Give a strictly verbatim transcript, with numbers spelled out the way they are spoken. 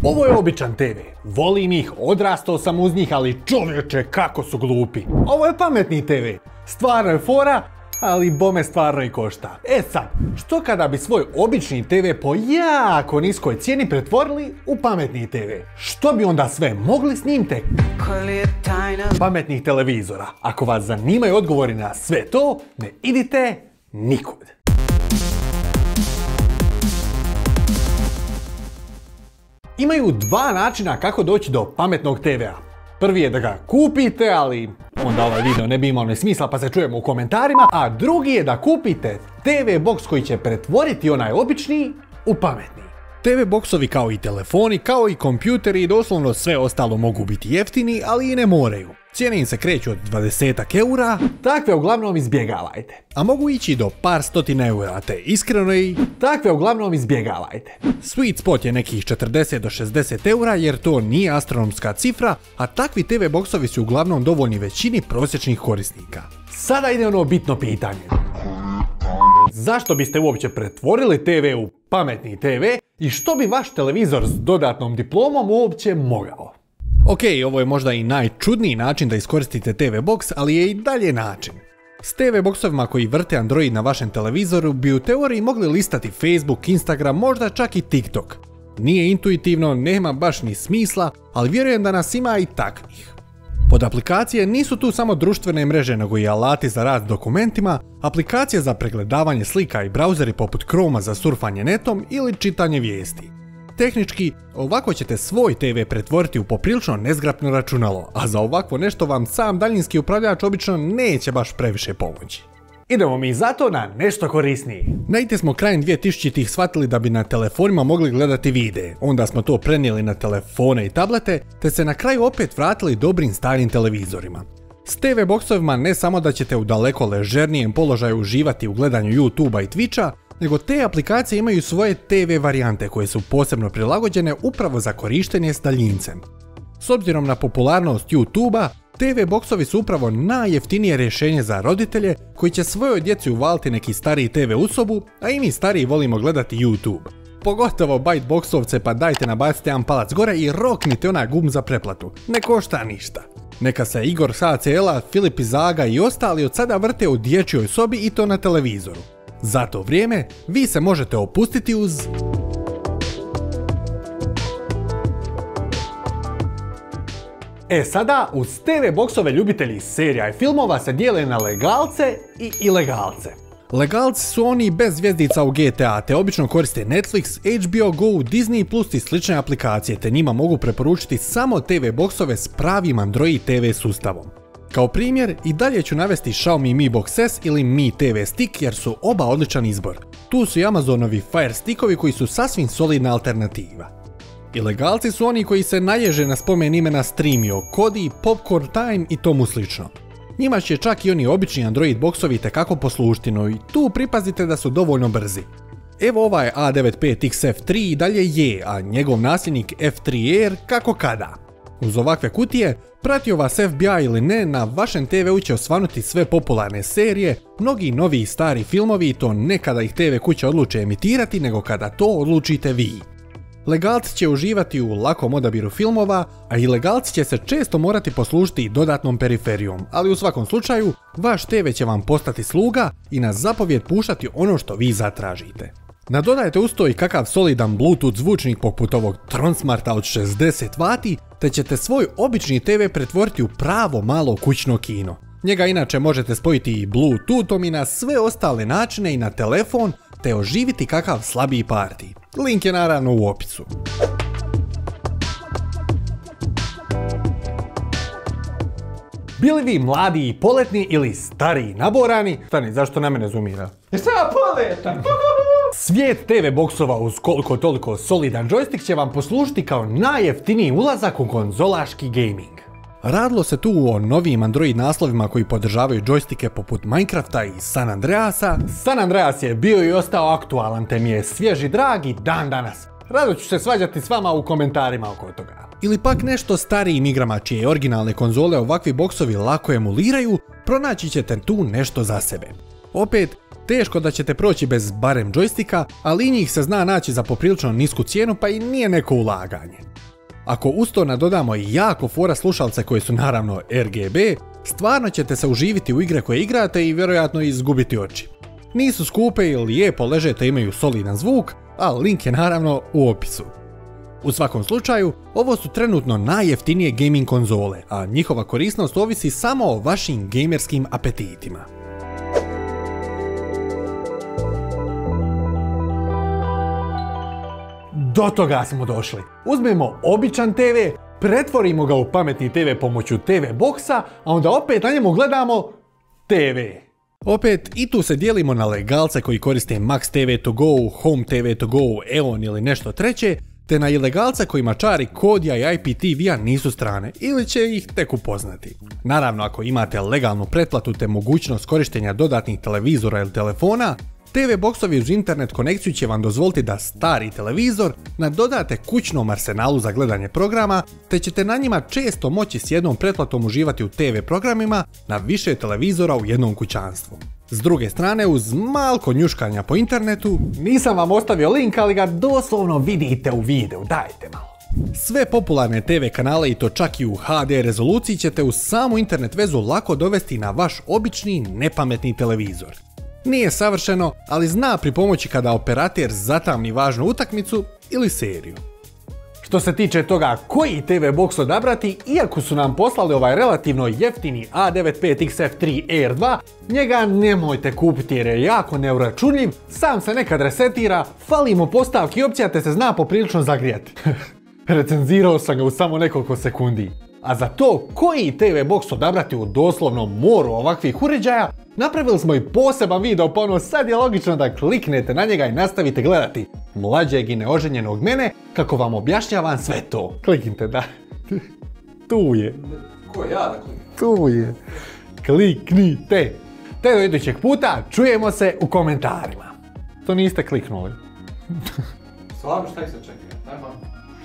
Ovo je običan te ve. Volim ih, odrastao sam uz njih, ali čovječe kako su glupi. Ovo je pametni te ve. Stvarno je fora, ali bome stvarno i košta. E sad, što kada bi svoj obični te ve po jako niskoj cijeni pretvorili u pametni te ve? Što bi onda sve mogli s njim tek? Pametnih televizora. Ako vas zanimaju odgovori na sve to, ne idite nikud. Imaju dva načina kako doći do pametnog te vea. Prvi je da ga kupite, ali onda ovaj video ne bi imao ni smisla pa se čujemo u komentarima. A drugi je da kupite te ve box koji će pretvoriti onaj obični u pametni. te ve boksovi kao i telefoni, kao i kompjuteri i doslovno sve ostalo mogu biti jeftini, ali i ne moraju. Cijene im se kreću od dvadesetak eura, takve uglavnom izbjegavajte. A mogu ići do par stotina eura, te iskreno i takve uglavnom izbjegavajte. Sweet spot je nekih četrdeset do šezdeset eura jer to nije astronomska cifra, a takvi te ve boksovi su uglavnom dovoljni većini prosječnih korisnika. Sada ide ono bitno pitanje. Zašto biste uopće pretvorili te ve u pametni te ve i što bi vaš televizor s dodatnom diplomom uopće mogao? Ok, ovo je možda i najčudniji način da iskoristite te ve box, ali je i dalje način. S te ve boksovima koji vrte Android na vašem televizoru bi u teoriji mogli listati Facebook, Instagram, možda čak i TikTok. Nije intuitivno, nema baš ni smisla, ali vjerujem da nas ima i takvih. Pod aplikacije nisu tu samo društvene mreže, nego i alati za rad s dokumentima, aplikacije za pregledavanje slika i brauzeri poput Chroma za surfanje netom ili čitanje vijesti. Tehnički, ovako ćete svoj te ve pretvoriti u poprilično nezgrapno računalo, a za ovakvo nešto vam sam daljinski upravljač obično neće baš previše pomoći. Idemo mi zato na nešto korisniji. Negdje smo krajem dvije tisućitih shvatili da bi na telefonima mogli gledati videe, onda smo to prenijeli na telefone i tablete, te se na kraju opet vratili dobrim starim televizorima. S te ve boksovima ne samo da ćete u daleko ležernijem položaju uživati u gledanju YouTubea i Twitcha, nego te aplikacije imaju svoje te ve varijante koje su posebno prilagođene upravo za korištenje s daljincem. S obzirom na popularnost YouTubea, te ve boksovi su upravo najjeftinije rješenje za roditelje koji će svojoj djeci uvaliti neki stariji te ve u sobu, a i mi stariji volimo gledati YouTube. Pogotovo bite boksovce, pa dajte nabacite jedan palac gore i roknite onaj gumb za pretplatu. Ne košta ništa. Neka se Igor sa a ce ela, Filip iz Zaga i ostali od sada vrte u dječjoj sobi i to na televizoru. Za to vrijeme vi se možete opustiti uz E sada, uz te ve boksove ljubitelji serija i filmova se dijele na legalce i ilegalce. Legalci su oni bez zvjezdica u ge te a, te obično koriste Netflix, H B O Go, Disney plus i slične aplikacije, te njima mogu preporučiti samo te ve boksove s pravim Android te ve sustavom. Kao primjer, i dalje ću navesti Xiaomi Mi Box S ili Mi te ve Stick jer su oba odličan izbor. Tu su i Amazonovi Fire Stickovi koji su sasvim solidna alternativa. Ilegalci su oni koji se naježe na spomen imena Streamio, Kodi, Popcorn Time i tomu slično. Njima će čak i oni obični Android boksovi tekako poslužiti, no i tu pripazite da su dovoljno brzi. Evo ovaj A devedeset pet X F tri i dalje je, a njegov nasljednik F tri Air kako kada. Uz ovakve kutije, pratio vas F B I ili ne, na vašem te veu će osvanuti sve popularne serije, mnogi novi i stari filmovi i to ne kada ih te ve kuće odluče emitirati, nego kada to odlučite vi. Legalci će uživati u lakom odabiru filmova, a ilegalci će se često morati poslužiti dodatnom periferijom, ali u svakom slučaju, vaš te ve će vam postati sluga i na zapovjed puštati ono što vi zatražite. Nadodajte uz to i kakav solidan Bluetooth zvučnik poput ovog Tronsmarta od šezdeset vati, te ćete svoj obični te ve pretvoriti u pravo malo kućno kino. Njega inače možete spojiti i Bluetoothom i na sve ostale načine i na telefon, te oživiti kakav slabiji party. Link je naravno u opisu. Bili vi mladi i poletni ili stariji naborani? Stani, zašto na mene zoomira? Jesam ja poletan? Svijet te ve boksova uz koliko toliko solidan joystick će vam poslužiti kao najjeftiniji ulazak u konzolaški gaming. Radilo se tu o novim Android naslovima koji podržavaju joystike poput Minecrafta i San Andreasa. San Andreas je bio i ostao aktualan, te mi je svježi drag i dan danas. Rado ću se svađati s vama u komentarima oko toga. Ili pak nešto starijim igrama čije originalne konzole ovakvi boksovi lako emuliraju, pronaći ćete tu nešto za sebe. Opet, teško da ćete proći bez barem joysticka, ali njih se zna naći za poprilično nisku cijenu pa i nije neko ulaganje. Ako uz to nadodamo i jako fora slušalce koje su naravno R G B, stvarno ćete se uživiti u igre koje igrate i vjerojatno izgubiti oči. Nisu skupe i lijepo leže te imaju solidan zvuk, a link je naravno u opisu. U svakom slučaju, ovo su trenutno najjeftinije gaming konzole, a njihova korisnost ovisi samo o vašim gamerskim apetitima. Do toga smo došli. Uzmemo običan te ve, pretvorimo ga u pametni te ve pomoću te ve boksa, a onda opet na njemu gledamo te ve. Opet, i tu se dijelimo na legalce koji koriste Max te ve to go, Home te ve to go, Eon ili nešto treće, te na ilegalce kojima čari Kodija i I P T V-a nisu strane, ili će ih tek upoznati. Naravno, ako imate legalnu pretplatu te mogućnost korištenja dodatnih televizora ili telefona, te ve boksovi uz internet konekciju će vam dozvoliti da stari televizor nadodate kućnom arsenalu za gledanje programa, te ćete na njima često moći s jednom pretplatom uživati u te ve programima na više televizora u jednom kućanstvu. S druge strane, uz malko njuškanja po internetu, nisam vam ostavio link, ali ga doslovno vidite u videu, dajte malo. Sve popularne te ve kanale i to čak i u H D rezoluciji ćete uz samu internet vezu lako dovesti na vaš obični nepametni televizor. Nije savršeno, ali zna pripomoći kada operater zatamni važnu utakmicu ili seriju. Što se tiče toga koji te ve boks odabrati, iako su nam poslali ovaj relativno jeftini A devedeset pet X F tri R dva, njega nemojte kupiti jer je jako neuračunljiv, sam se nekad resetira, fali mu postavki i opcija te se zna poprilično zagrijati. Recenzirao sam ga u samo nekoliko sekundi. A za to koji te ve boks odabrati u doslovnom moru ovakvih uređaja, napravili smo i poseban video, pa ono sad je logično da kliknete na njega i nastavite gledati mlađeg i neoženjenog mene kako vam objašnjavam sve to. Kliknite, da. Tu je. Ko ja da kliknem? Tu je. Kliknite. Te do idućeg puta, čujemo se u komentarima. To niste kliknuli. Stvarno šta ih se čeka? Ajmo.